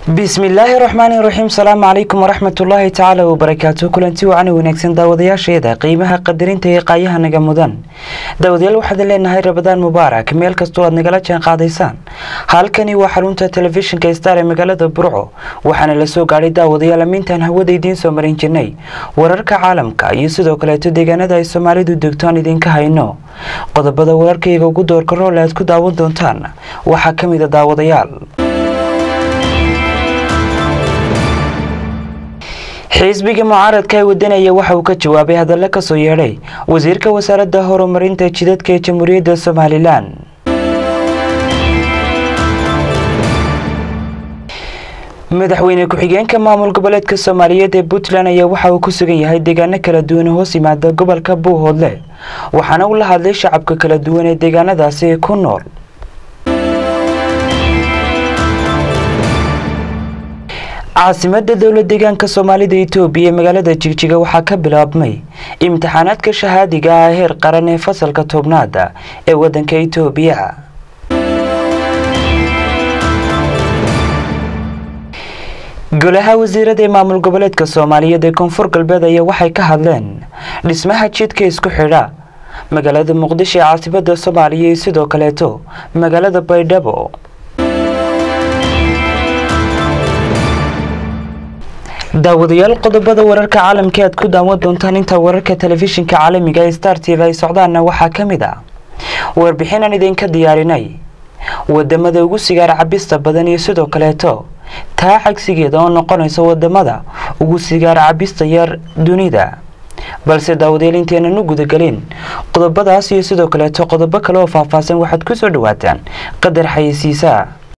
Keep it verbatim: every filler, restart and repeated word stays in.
بسم الله الرحمن الرحيم. السلام عليكم ورحمة الله تعالى وبركاته. كلنتي وعنا ونكسن داودياشيدا قيمها قدرينتا iyo qaayaha naga mudan. Daawadayaal waxaad leenahay Ramadaan Mubaarak meel kastoo aad nagala jaan qaadaysaan. Halkani waa xarunta telefishinka Star ee magaalada Burco. Waxaana la soo gaaray daawadayaal amintan hawada idin soo marin jirnay. Wararka caalamka iyo sidoo kale deegaanada ay Soomaalidu degtaan idinka hayno. Qodobada wararkayga ugu doorka rool aad ku daawan doontaan waxa kamid ah daawadayaal xisbiga mucaaradka ee wadanaya waxa uu ka jawaabay hadallo ka soo yeeray wasiirka wasaaradda horumarinta jidadka ee Jamhuuriyadda Soomaaliland. madaxweyne ku-xigeenka maamul goboleedka Soomaaliyeed ee Puntland ayaa waxa uu ku sugan yahay deegaano kala duwan oo hoos yimaada gobolka Buuhoodle waxaana uu la hadlay shacabka kala duwan ee deegaanadaasi ku nool. caasimada dawladda deegaanka Soomaalida Itoobiya ee magaalada Jigjiga waxa ka bilaabmay imtixaanaadka shahaadiga ah heer qaran ee fasalka tobnaad ee wadanka Itoobiya. golaha wasiirada maamul goboleedka Soomaaliyeed ee Koonfur Galbeed ayaa waxay ka hadleen dhismaha jidka isku xidha magaalada Muqdisho ee caasimada Soomaaliya iyo sidoo kale magaalada Baydhabo. daawadayaal qodobada wararka caalamka aad ku daawan doontaan inta wararka telefishinka caalamiga ee Star T V ay socdaana waxa kamid ah warbixin aan idinka diyaarinay wadamada ugu sigaar cabista badan iyo sidoo kale taa cagsigeeda oo noqonaysa wadamada ugu sigaar cabista yar dunida. balse daawadayaal inteena nu guda galin qodobadaas iyo sidoo kale qodobo kale oo faahfaahsan waxaad ku soo dhawaataan qadar xayisiisa.